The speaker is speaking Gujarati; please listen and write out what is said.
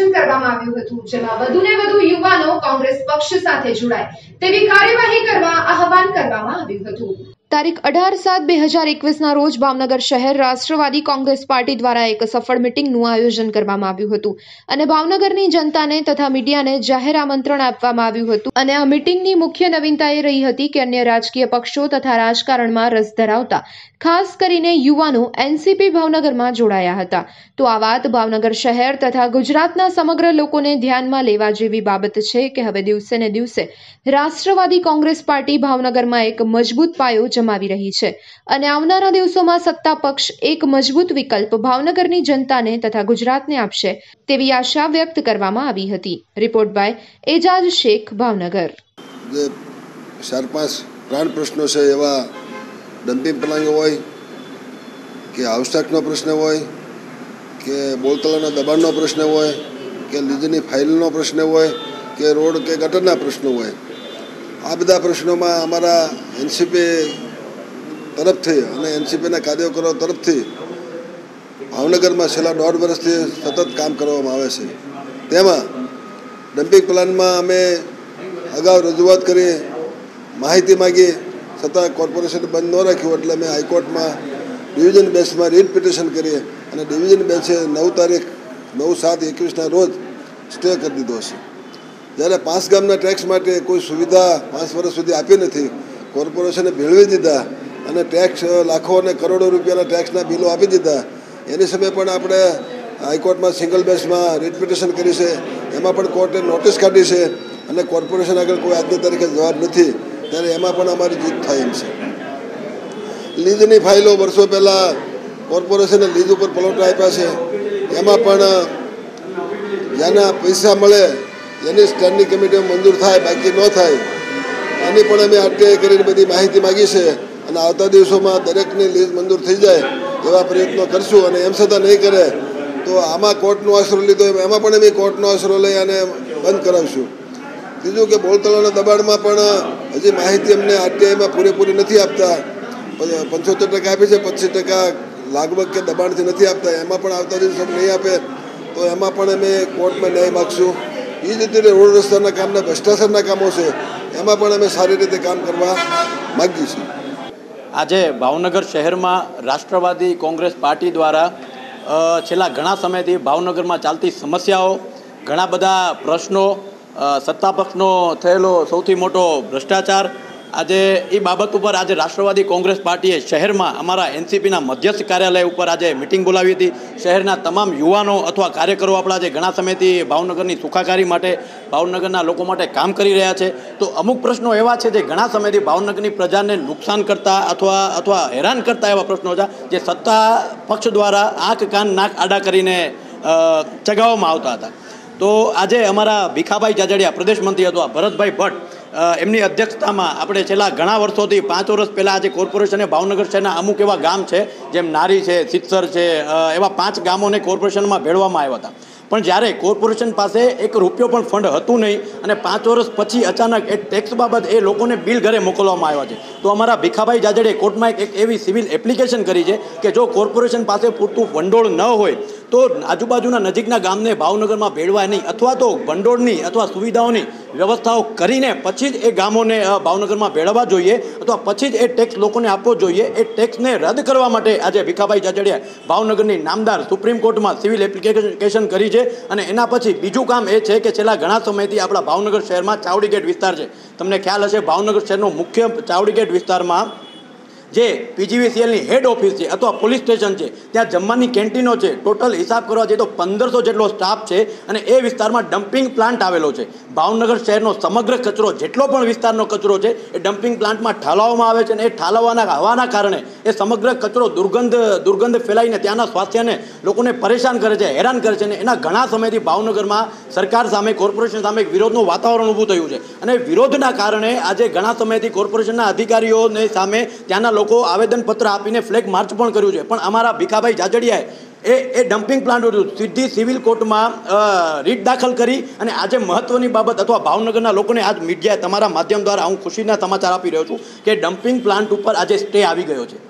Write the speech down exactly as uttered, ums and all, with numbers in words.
આયોજન કરવામાં આવ્યું હતું, જેમાં વધુને વધુ યુવાનો કોંગ્રેસ પક્ષ સાથે જોડાય તેવી કાર્યવાહી કરવા આહવાન કરવામાં આવ્યું હતું। તારીખ અઢાર સાત બે હજાર એકવીસના રોજ ભાવનગર શહેર રાષ્ટ્રવાદી કોંગ્રેસ પાર્ટી દ્વારા એક સફળ મિટિંગનું આયોજન કરવામાં આવ્યું હતું અને ભાવનગરની જનતાને તથા મીડિયાને જાહેર આમંત્રણ આપવામાં આવ્યું હતું અને આ મિટિંગની મુખ્ય નવીનતા એ રહી હતી કે અન્ય રાજકીય પક્ષો તથા રાજકારણમાં રસ ધરાવતા ખાસ કરીને યુવાનો એનસીપી ભાવનગરમાં જોડાયા હતા। તો આ વાત ભાવનગર શહેર તથા ગુજરાતના સમગ્ર લોકોને ધ્યાનમાં લેવા જેવી બાબત છે કે હવે દિવસે ને દિવસે રાષ્ટ્રવાદી કોંગ્રેસ પાર્ટી ભાવનગરમાં એક મજબૂત પાયો જમાવી રહી છે અને આવનારા દિવસોમાં સત્તા પક્ષ એક મજબૂત વિકલ્પ ભાવનગરની જનતાને તથા ગુજરાતને આપશે તેવી આશા વ્યક્ત કરવામાં આવી હતી। Report by Ejaz Shaikh, Bhavnagar. જે ચાર પાંચ પ્રાણ પ્રશ્નો છે એવા ડમ્પિંગ પ્લાન હોય કે હાઉસ ટેક્સનો પ્રશ્ન હોય કે બોલતલાના દબાણનો પ્રશ્ન હોય કે લીઝની ફાઇલનો પ્રશ્ન હોય કે રોડ કે ગટરના પ્રશ્નો હોય, આ બધા પ્રશ્નોમાં અમારા એનસીપી તરફથી અને એનસીપીના કાર્યકરો તરફથી ભાવનગરમાં છેલ્લા દોઢ વર્ષથી સતત કામ કરવામાં આવે છે। તેમાં ડમ્પિંગ પ્લાનમાં અમે અગાઉ રજૂઆત કરી, માહિતી માગી, છતાં કોર્પોરેશન બંધ ન રાખ્યું એટલે અમે હાઈકોર્ટમાં ડિવિઝન બેન્ચમાં રીટ પિટિશન કરી અને ડિવિઝન બેન્ચે નવ તારીખ નવ સાત એકવીસના રોજ સ્ટે કરી દીધો છે। જ્યારે પાંચ ગામના ટેક્સ માટે કોઈ સુવિધા પાંચ વર્ષ સુધી આપી નથી, કોર્પોરેશને ભેળવી દીધા અને ટેક્સ લાખો અને કરોડો રૂપિયાના ટેક્સના બિલો આપી દીધા। એની સામે પણ આપણે હાઈકોર્ટમાં સિંગલ બેન્ચમાં રીટ પિટિશન કરી છે, એમાં પણ કોર્ટે નોટિસ કાઢી છે અને કોર્પોરેશન આગળ કોઈ આજની તારીખે જવાબ નથી, ત્યારે એમાં પણ અમારી જીત થાય એમ છે। લીઝની ફાઇલો વર્ષો પહેલાં કોર્પોરેશને લીઝ ઉપર પ્લોટ આપ્યા છે, એમાં પણ જેના પૈસા મળે એની સ્ટેન્ડિંગ કમિટીમાં મંજૂર થાય, બાકી ન થાય એની પણ અમે આરટીઆઈ કરીને બધી માહિતી માગી છે અને આવતા દિવસોમાં દરેકની લીઝ મંજૂર થઈ જાય એવા પ્રયત્નો કરશું અને એમ છતાં નહીં કરે તો આમાં કોર્ટનો આશરો લીધો એમાં પણ અમે કોર્ટનો આશરો લઈ અને બંધ કરાવશું। ત્રીજું કે બોલતલાના દબાણમાં પણ હજી માહિતી અમને આરટીઆઈમાં પૂરેપૂરી નથી આપતા, પંચોતેર ટકા આપી છે, પચીસ ટકા લાગવગ કે દબાણથી નથી આપતા, એમાં પણ આવતા દિવસો નહીં આપે તો એમાં પણ અમે કોર્ટમાં ન્યાય માગશું। એ જ રીતે રોડ રસ્તાના કામના ભ્રષ્ટાચારના કામો છે એમાં પણ અમે સારી રીતે કામ કરવા માગીએ છીએ। આજે ભાવનગર શહેરમાં રાષ્ટ્રવાદી કોંગ્રેસ પાર્ટી દ્વારા છેલ્લા ઘણા સમયથી ભાવનગરમાં ચાલતી સમસ્યાઓ, ઘણા બધા પ્રશ્નો, સત્તા પક્ષનો થયેલો સૌથી મોટો ભ્રષ્ટાચાર, આજે એ બાબત ઉપર આજે રાષ્ટ્રવાદી કોંગ્રેસ પાર્ટીએ શહેરમાં અમારા એનસીપીના મધ્યસ્થ કાર્યાલય ઉપર આજે મિટિંગ બોલાવી હતી। શહેરના તમામ યુવાનો અથવા કાર્યકરો આપણા જે ઘણા સમયથી ભાવનગરની સુખાકારી માટે, ભાવનગરના લોકો માટે કામ કરી રહ્યા છે, તો અમુક પ્રશ્નો એવા છે જે ઘણા સમયથી ભાવનગરની પ્રજાને નુકસાન કરતા અથવા અથવા હેરાન કરતા એવા પ્રશ્નો હતા જે સત્તા પક્ષ દ્વારા આંખ કાન નાક આડા કરીને ચગાવવામાં આવતા હતા। તો આજે અમારા ભીખાભાઈ જાજડિયા પ્રદેશ મંત્રી અથવા ભરતભાઈ ભટ્ટ એમની અધ્યક્ષતામાં આપણે છેલ્લા ઘણા વર્ષોથી પાંચ વર્ષ પહેલાં આજે કોર્પોરેશને ભાવનગર શહેરના અમુક એવા ગામ છે જેમ નારી છે, સિત્સર છે, એવા પાંચ ગામોને કોર્પોરેશનમાં ભેળવામાં આવ્યા હતા, પણ જ્યારે કોર્પોરેશન પાસે એક રૂપિયો પણ ફંડ હતું નહીં અને પાંચ વર્ષ પછી અચાનક એ ટેક્સ બાબત એ લોકોને બિલ ઘરે મોકલવામાં આવ્યા છે, તો અમારા ભીખાભાઈ જાજડીએ કોર્ટમાં એક એવી સિવિલ એપ્લિકેશન કરી છે કે જો કોર્પોરેશન પાસે પૂરતું ભંડોળ ન હોય તો આજુબાજુના નજીકના ગામને ભાવનગરમાં ભેળવાય નહીં અથવા તો ભંડોળની અથવા સુવિધાઓની વ્યવસ્થાઓ કરીને પછી જ એ ગામોને ભાવનગરમાં ભેળવવા જોઈએ અથવા પછી જ એ ટેક્સ લોકોને આપવો જોઈએ। એ ટેક્સને રદ કરવા માટે આજે ભીખાભાઈ જાજડિયા ભાવનગરની નામદાર સુપ્રીમ કોર્ટમાં સિવિલ એપ્લિકેશન કરી છે અને એના પછી બીજું કામ એ છે કે છેલ્લા ઘણા સમયથી આપણા ભાવનગર શહેરમાં ચાવડી ગેટ વિસ્તાર છે, તમને ખ્યાલ હશે ભાવનગર શહેરનો મુખ્ય ચાવડી ગેટ વિસ્તારમાં જે પીજીવીસીએલની હેડ ઓફિસ છે અથવા પોલીસ સ્ટેશન છે ત્યાં જમવાની કેન્ટીનો છે, ટોટલ હિસાબ કરવા જઈએ તો પંદરસો જેટલો સ્ટાફ છે અને એ વિસ્તારમાં ડમ્પિંગ પ્લાન્ટ આવેલો છે। ભાવનગર શહેરનો સમગ્ર કચરો જેટલો પણ વિસ્તારનો કચરો છે એ ડમ્પિંગ પ્લાન્ટમાં ઠાલવવામાં આવે છે અને એ ઠાલવવાના હવાના કારણે એ સમગ્ર કચરો દુર્ગંધ દુર્ગંધ ફેલાઈને ત્યાંના સ્વાસ્થ્યને લોકોને પરેશાન કરે છે, હેરાન કરે છે અને એના ઘણા સમયથી ભાવનગરમાં સરકાર સામે, કોર્પોરેશન સામે એક વિરોધનું વાતાવરણ ઊભું થયું છે અને વિરોધના કારણે આજે ઘણા સમયથી કોર્પોરેશનના અધિકારીઓને સામે ત્યાંના લોકો આવેદનપત્ર આપીને ફ્લેગ માર્ચ પણ કર્યું છે, પણ અમારા ભીખાભાઈ જાજડિયાએ એ એ ડમ્પિંગ પ્લાન્ટ હતું સીધી સિવિલ કોર્ટમાં રીટ દાખલ કરી અને આજે મહત્વની બાબત અથવા ભાવનગરના લોકોને આજ મીડિયા તમારા માધ્યમ દ્વારા હું ખુશીના સમાચાર આપી રહ્યો છું કે ડમ્પિંગ પ્લાન્ટ ઉપર આજે સ્ટે આવી ગયો છે।